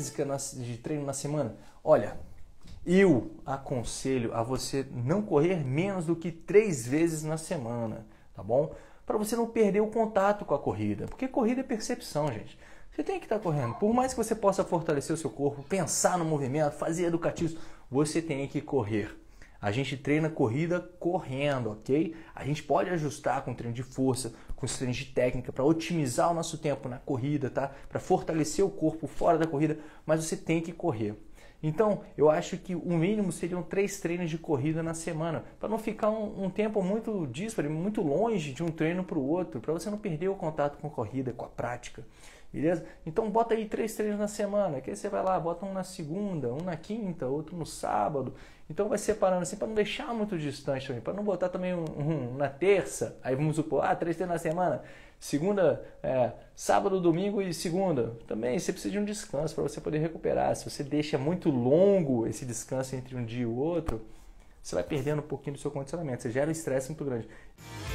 básica de treino na semana? Olha, eu aconselho a você não correr menos do que 3 vezes na semana, tá bom? Para você não perder o contato com a corrida, porque corrida é percepção, gente. Você tem que estar correndo. Por mais que você possa fortalecer o seu corpo, pensar no movimento, fazer educativos, você tem que correr. A gente treina corrida correndo, ok? A gente pode ajustar com treino de força, com treino de técnica, para otimizar o nosso tempo na corrida, tá? Para fortalecer o corpo fora da corrida, mas você tem que correr. Então, eu acho que o mínimo seriam 3 treinos de corrida na semana, para não ficar um tempo muito dísparo, muito longe de um treino para o outro, para você não perder o contato com a corrida, com a prática. Beleza? Então bota aí 3 treinos na semana, que aí você vai lá, bota um na segunda, um na quinta, outro no sábado. Então vai separando assim para não deixar muito distante também, para não botar também um na terça. Aí vamos supor, 3 treinos na semana, segunda, sábado, domingo e segunda. Também você precisa de um descanso para você poder recuperar. Se você deixa muito longo esse descanso entre um dia e o outro, você vai perdendo um pouquinho do seu condicionamento, você gera um estresse muito grande.